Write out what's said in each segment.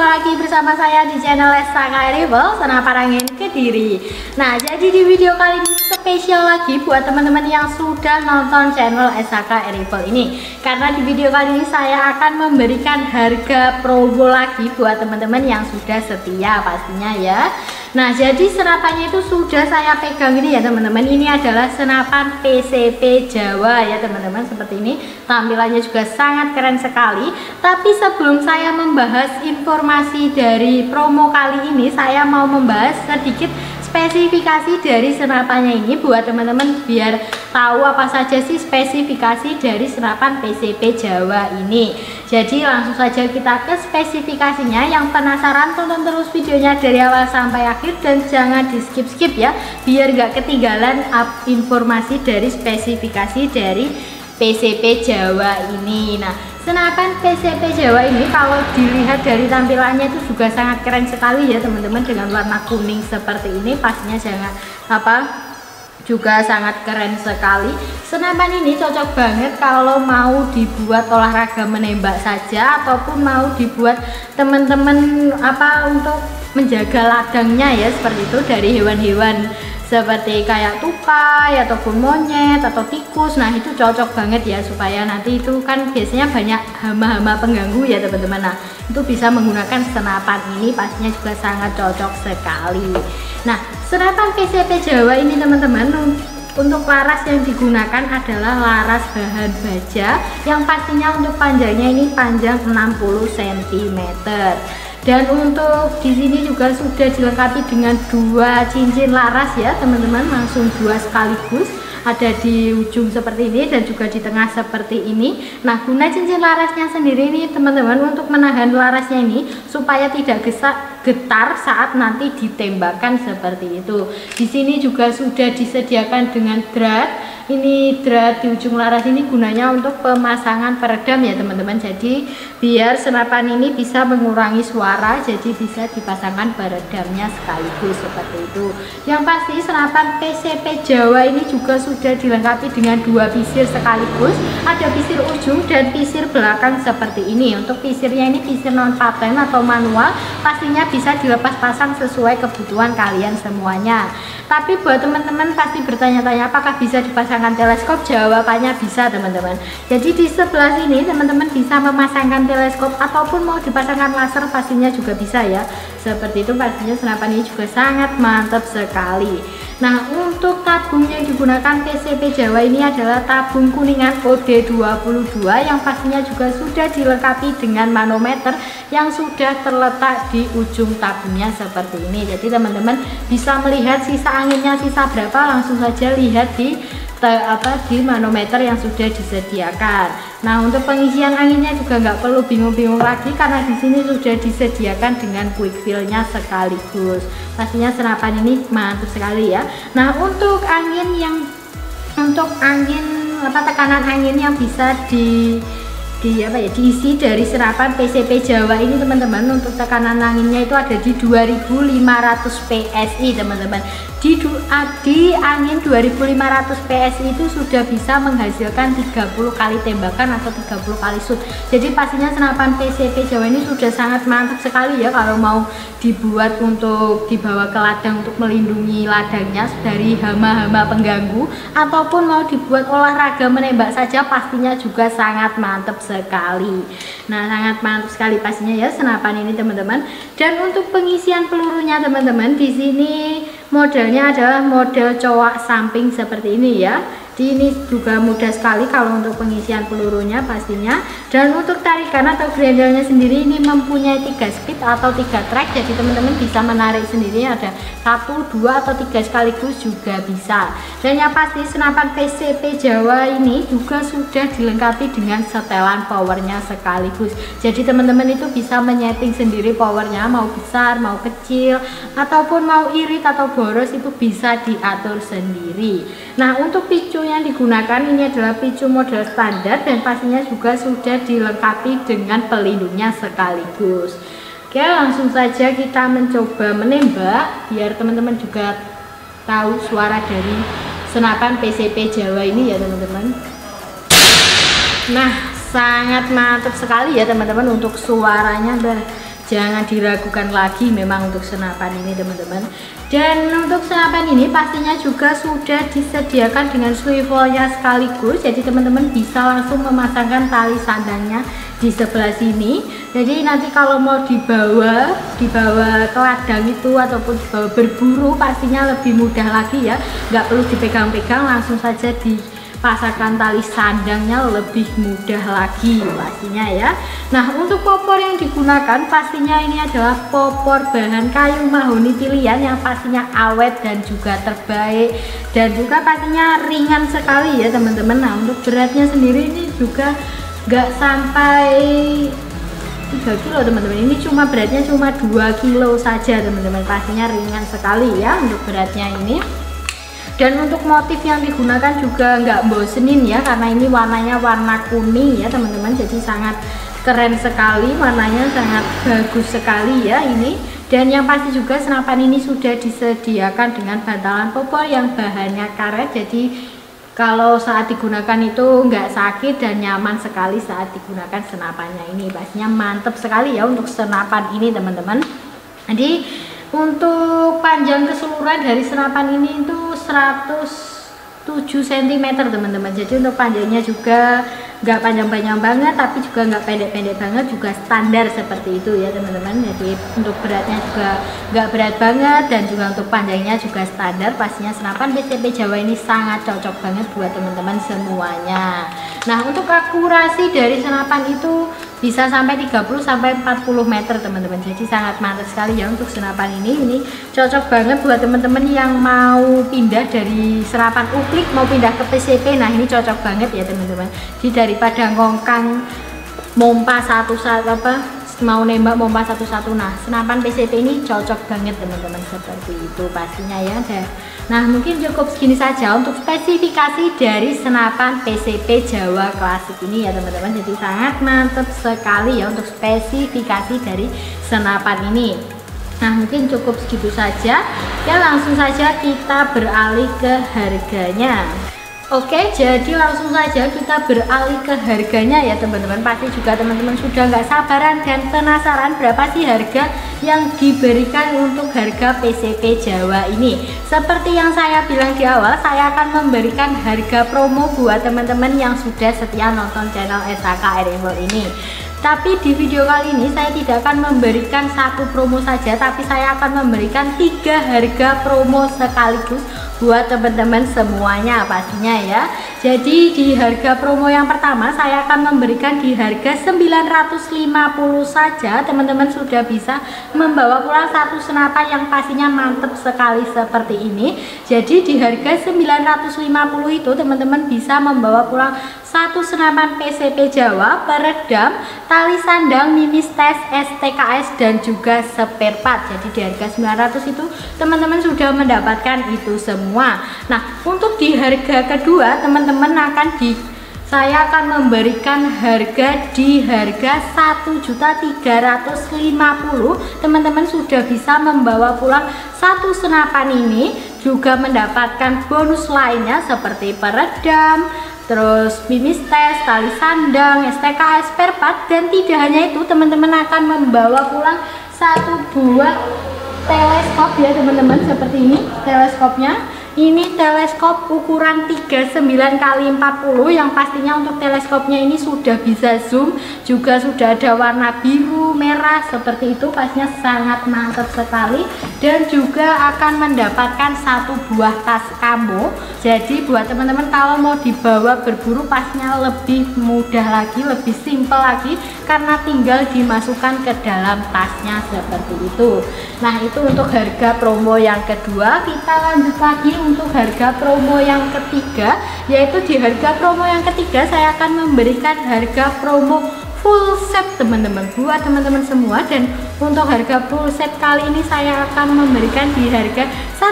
jumpa lagi bersama saya di channel SAK Rifle Senapan Angin Kediri. Nah, jadi di video kali ini spesial lagi buat teman-teman yang sudah nonton channel SAK Rifle ini. Karena di video kali ini saya akan memberikan harga promo lagi buat teman-teman yang sudah setia pastinya ya. Nah, jadi senapannya itu sudah saya pegang ini ya teman-teman. Ini adalah senapan PCP Jawa ya teman-teman, seperti ini. Tampilannya juga sangat keren sekali. Tapi sebelum saya membahas informasi dari promo kali ini, saya mau membahas sedikit spesifikasi dari senapannya ini buat teman-teman biar tahu apa saja sih spesifikasi dari senapan PCP Jawa ini. Jadi langsung saja kita ke spesifikasinya. Yang penasaran tonton terus videonya dari awal sampai akhir dan jangan di skip-skip ya, biar gak ketinggalan informasi dari spesifikasi dari PCP Jawa ini. Nah, senapan PCP Jawa ini kalau dilihat dari tampilannya itu juga sangat keren sekali ya teman-teman, dengan warna kuning seperti ini. Pastinya juga sangat keren sekali. Senapan ini cocok banget kalau mau dibuat olahraga menembak saja ataupun mau dibuat teman-teman untuk menjaga ladangnya ya, seperti itu, dari hewan-hewan seperti kayak tupai ataupun monyet atau tikus. Nah, itu cocok banget ya, supaya nanti itu kan biasanya banyak hama-hama pengganggu ya teman-teman. Nah, itu bisa menggunakan senapan ini, pastinya juga sangat cocok sekali. Nah, senapan PCP Jawa ini teman-teman, untuk laras yang digunakan adalah laras bahan baja yang pastinya untuk panjangnya ini panjang 60 cm. Dan untuk di sini juga sudah dilengkapi dengan dua cincin laras ya teman-teman, langsung dua sekaligus, ada di ujung seperti ini dan juga di tengah seperti ini. Nah, guna cincin larasnya sendiri ini teman-teman untuk menahan larasnya ini supaya tidak getar saat nanti ditembakkan seperti itu. Di sini juga sudah disediakan dengan drat. Ini drat di ujung laras ini gunanya untuk pemasangan peredam ya teman-teman. Jadi biar senapan ini bisa mengurangi suara, jadi bisa dipasangkan peredamnya sekaligus seperti itu. Yang pasti senapan PCP Jawa ini juga sudah dilengkapi dengan dua pisir sekaligus, ada pisir ujung dan pisir belakang seperti ini. Untuk pisirnya ini pisir non paten atau manual, pastinya bisa dilepas pasang sesuai kebutuhan kalian semuanya. Tapi buat teman-teman pasti bertanya-tanya apakah bisa dipasangkan teleskop? Jawabannya bisa teman-teman. Jadi di sebelah sini teman-teman bisa memasangkan teleskop ataupun mau dipasangkan laser, pastinya juga bisa ya. Seperti itu, pastinya senapan ini juga sangat mantap sekali. Nah, untuk tabung yang digunakan PCP Jawa ini adalah tabung kuningan OD22 yang pastinya juga sudah dilengkapi dengan manometer yang sudah terletak di ujung tabungnya seperti ini. Jadi teman-teman bisa melihat sisa anginnya sisa berapa, langsung saja lihat di manometer yang sudah disediakan. Nah, untuk pengisian anginnya juga nggak perlu bingung-bingung lagi karena di sini sudah disediakan dengan quick fill-nya sekaligus. Pastinya senapan ini mantap sekali ya. Nah, untuk tekanan angin yang bisa diisi dari senapan PCP Jawa ini teman-teman, untuk tekanan anginnya itu ada di 2500 PSI teman-teman. Di angin 2500 PSI itu sudah bisa menghasilkan 30 kali tembakan atau 30 kali shoot. Jadi pastinya senapan PCP Jawa ini sudah sangat mantap sekali ya kalau mau dibuat untuk dibawa ke ladang untuk melindungi ladangnya dari hama-hama pengganggu, ataupun mau dibuat olahraga menembak saja, pastinya juga sangat mantap sekali. Nah, sangat mantap sekali pastinya ya senapan ini teman-teman. Dan untuk pengisian pelurunya teman-teman, di sini modelnya adalah model cowok samping seperti ini ya. Ini juga mudah sekali kalau untuk pengisian pelurunya pastinya. Dan untuk tarikan atau grendelnya sendiri ini mempunyai 3 speed atau 3 track, jadi teman-teman bisa menarik sendiri, ada 1, 2 atau 3 sekaligus juga bisa. Dan yang pasti senapan PCP Jawa ini juga sudah dilengkapi dengan setelan powernya sekaligus, jadi teman-teman itu bisa menyeting sendiri powernya, mau besar mau kecil ataupun mau irit atau boros, itu bisa diatur sendiri. Nah, untuk picu yang digunakan ini adalah picu model standar dan pastinya juga sudah dilengkapi dengan pelindungnya sekaligus. Oke, langsung saja kita mencoba menembak biar teman-teman juga tahu suara dari senapan PCP Jawa ini ya teman-teman. Nah, sangat mantap sekali ya teman-teman untuk suaranya. jangan diragukan lagi memang untuk senapan ini teman-teman. Dan untuk senapan ini pastinya juga sudah disediakan dengan swivelnya sekaligus, jadi teman-teman bisa langsung memasangkan tali sandangnya di sebelah sini. Jadi nanti kalau mau dibawa ke ladang itu ataupun dibawa berburu pastinya lebih mudah lagi ya, nggak perlu dipegang-pegang, langsung saja dipasangkan tali sandangnya lebih mudah lagi pastinya ya. Nah untuk popor yang digunakan pastinya ini adalah popor bahan kayu mahoni pilihan yang pastinya awet dan juga terbaik, dan juga pastinya ringan sekali ya teman-teman. Nah untuk beratnya sendiri ini juga nggak sampai 3 kilo teman-teman, ini cuma beratnya cuma 2 kilo saja teman-teman, pastinya ringan sekali ya untuk beratnya ini. Dan untuk motif yang digunakan juga nggak bosenin ya, karena ini warnanya warna kuning ya teman-teman, jadi sangat keren sekali, warnanya sangat bagus sekali ya ini. Dan yang pasti juga senapan ini sudah disediakan dengan bantalan popor yang bahannya karet, jadi kalau saat digunakan itu nggak sakit dan nyaman sekali saat digunakan senapannya ini, pastinya mantep sekali ya untuk senapan ini teman-teman. Jadi untuk panjang keseluruhan dari senapan ini itu 107 cm teman-teman, jadi untuk panjangnya juga nggak panjang-panjang banget tapi juga nggak pendek-pendek banget, juga standar seperti itu ya teman-teman. Jadi untuk beratnya juga nggak berat banget dan juga untuk panjangnya juga standar, pastinya senapan PCP Jawa ini sangat cocok banget buat teman-teman semuanya. Nah untuk akurasi dari senapan itu bisa sampai 30-40 meter teman-teman, jadi sangat mantap sekali ya untuk senapan ini cocok banget buat teman-teman yang mau pindah dari senapan uklik mau pindah ke PCP. Nah ini cocok banget ya teman-teman, jadi daripada ngongkang mompa mau nembak mompa satu-satu, nah senapan PCP ini cocok banget teman-teman seperti itu pastinya ya. Nah mungkin cukup segini saja untuk spesifikasi dari senapan PCP Jawa klasik ini ya teman-teman, jadi sangat mantap sekali ya untuk spesifikasi dari senapan ini. Nah mungkin cukup segitu saja ya, langsung saja kita beralih ke harganya. Oke, jadi langsung saja kita beralih ke harganya ya teman-teman. Pasti juga teman-teman sudah nggak sabaran dan penasaran berapa sih harga yang diberikan untuk harga PCP Jawa ini. Seperti yang saya bilang di awal, saya akan memberikan harga promo buat teman-teman yang sudah setia nonton channel SHK Air Info ini. Tapi di video kali ini saya tidak akan memberikan satu promo saja, tapi saya akan memberikan 3 harga promo sekaligus buat teman-teman semuanya pastinya ya. Jadi di harga promo yang pertama saya akan memberikan di harga 950 saja, teman-teman sudah bisa membawa pulang satu senapan yang pastinya mantep sekali seperti ini. Jadi di harga 950 itu teman-teman bisa membawa pulang satu senapan PCP Jawa, peredam, tali sandang, mimis tes, STKS dan juga spare part. Jadi di harga 900 itu teman-teman sudah mendapatkan itu semua. Nah untuk di harga kedua teman-teman saya akan memberikan harga di harga 1.350. Teman-teman sudah bisa membawa pulang satu senapan ini, juga mendapatkan bonus lainnya seperti peredam, terus mimis tes, tali sandang, STKS, spare part. Dan tidak hanya itu, teman-teman akan membawa pulang satu buah teleskop ya teman-teman, seperti ini teleskopnya. Ini teleskop ukuran 39x40 yang pastinya untuk teleskopnya ini sudah bisa zoom, juga sudah ada warna biru, merah seperti itu, pastinya sangat mantap sekali. Dan juga akan mendapatkan satu buah tas camo. Jadi buat teman-teman kalau mau dibawa berburu pastinya lebih mudah lagi, lebih simpel lagi karena tinggal dimasukkan ke dalam tasnya seperti itu. Nah itu untuk harga promo yang kedua. Kita lanjut lagi untuk harga promo yang ketiga, yaitu di harga promo yang ketiga saya akan memberikan harga promo full set teman-teman buat teman-teman semua. Dan untuk harga full set kali ini saya akan memberikan di harga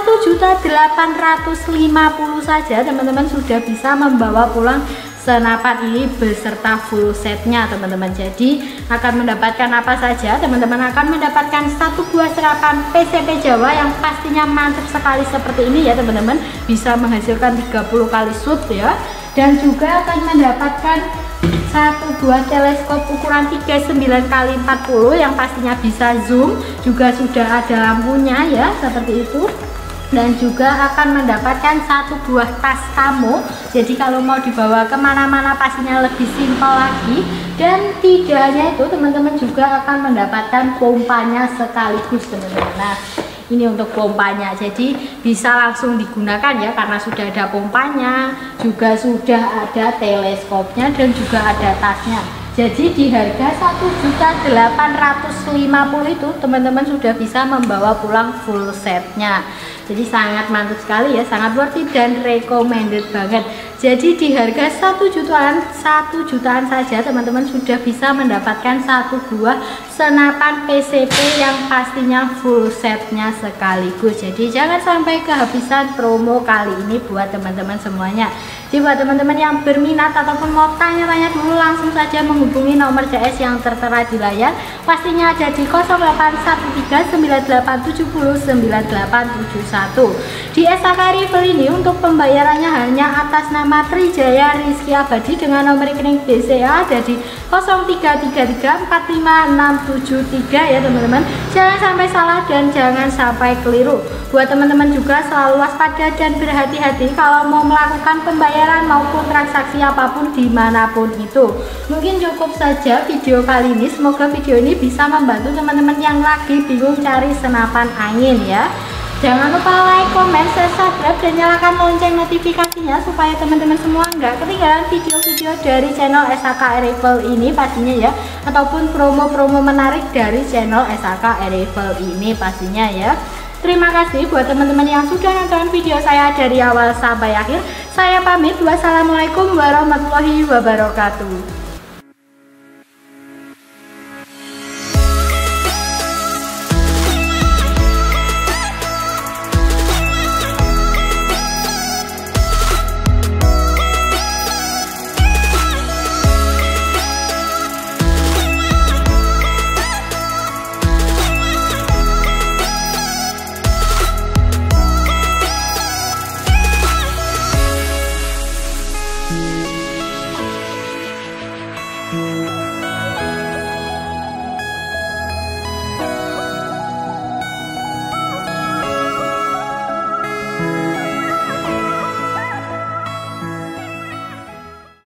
1.850 saja, teman-teman sudah bisa membawa pulang senapan ini beserta full setnya teman-teman. Jadi akan mendapatkan apa saja? Teman-teman akan mendapatkan satu buah senapan PCP Jawa yang pastinya mantap sekali seperti ini ya teman-teman, bisa menghasilkan 30 kali shoot ya. Dan juga akan mendapatkan satu buah teleskop ukuran 39x40 yang pastinya bisa zoom, juga sudah ada lampunya ya seperti itu. Dan juga akan mendapatkan satu buah tas tamu, jadi kalau mau dibawa kemana-mana pastinya lebih simpel lagi. Dan tidak hanya itu, teman-teman juga akan mendapatkan pompanya sekaligus teman-teman. Nah, ini untuk pompanya, jadi bisa langsung digunakan ya, karena sudah ada pompanya, juga sudah ada teleskopnya, dan juga ada tasnya. Jadi di harga 1.850.000 itu teman-teman sudah bisa membawa pulang full setnya. Jadi sangat mantap sekali ya, sangat worth it dan recommended banget. Jadi di harga 1 jutaan saja teman-teman sudah bisa mendapatkan satu buah senapan PCP yang pastinya full setnya sekaligus. Jadi jangan sampai kehabisan promo kali ini buat teman-teman semuanya. Jadi buat teman-teman yang berminat ataupun mau tanya-tanya dulu, langsung saja menghubungi nomor CS yang tertera di layar. Pastinya ada di 081398709871. Di SAK Rival ini untuk pembayarannya hanya atas nama Trijaya Rizky Abadi dengan nomor rekening BCA ada di 0333456673 ya teman-teman. Jangan sampai salah dan jangan sampai keliru. Buat teman-teman juga selalu waspada dan berhati-hati kalau mau melakukan pembayaran maupun transaksi apapun dimanapun itu. Mungkin cukup saja video kali ini, semoga video ini bisa membantu teman-teman yang lagi bingung cari senapan angin ya. Jangan lupa like, komen, share, subscribe, dan nyalakan lonceng notifikasinya supaya teman-teman semua nggak ketinggalan video-video dari channel SAK Rival ini pastinya ya, ataupun promo-promo menarik dari channel SAK Rival ini pastinya ya. Terima kasih buat teman-teman yang sudah nonton video saya dari awal sampai akhir. Saya pamit, wassalamualaikum warahmatullahi wabarakatuh.